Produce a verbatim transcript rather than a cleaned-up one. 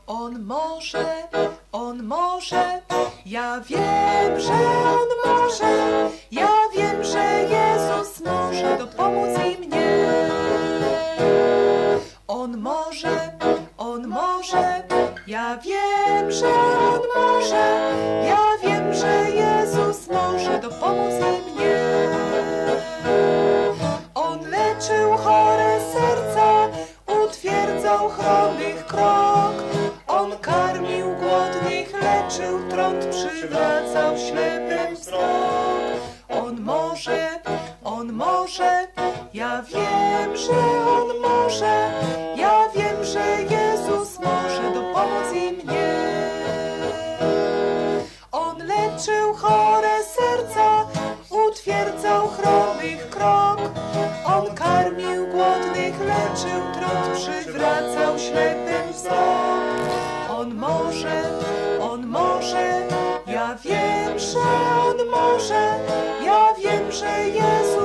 On może, on może, ja wiem, że on może, ja wiem, że Jezus może dopomóc i mnie. On może, on może, ja wiem, że on może, ja wiem, że Jezus może dopomóc i mnie. On leczył chore serca, utwierdzał chromych krok. On karmił głodnych, leczył trąd, przywracał ślepym wzrok. On może, on może, ja wiem, że on może, ja wiem, że Jezus może dopomóc i mnie. On leczył chore serca, utwierdzał chromych krok. On karmił głodnych, leczył trąd, przywracał ślepym wzrok. On może, on może, ja wiem, że on może, ja wiem, że Jezus